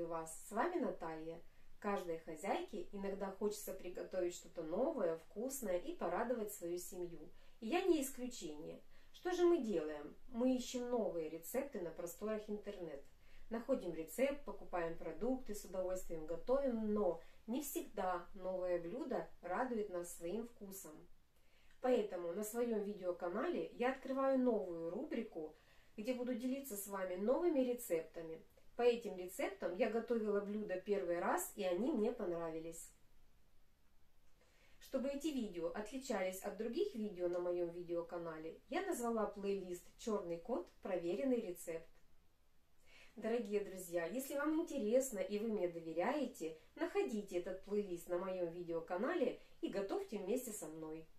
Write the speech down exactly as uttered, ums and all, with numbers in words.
Приветствую вас! С вами Наталья. Каждой хозяйке иногда хочется приготовить что-то новое, вкусное и порадовать свою семью. И я не исключение. Что же мы делаем? Мы ищем новые рецепты на просторах интернет. Находим рецепт, покупаем продукты, с удовольствием готовим, но не всегда новое блюдо радует нас своим вкусом. Поэтому на своем видеоканале я открываю новую рубрику, где буду делиться с вами новыми рецептами. По этим рецептам я готовила блюда первый раз, и они мне понравились. Чтобы эти видео отличались от других видео на моем видеоканале, я назвала плейлист «Черный кот. Проверенный рецепт». Дорогие друзья, если вам интересно и вы мне доверяете, находите этот плейлист на моем видеоканале и готовьте вместе со мной.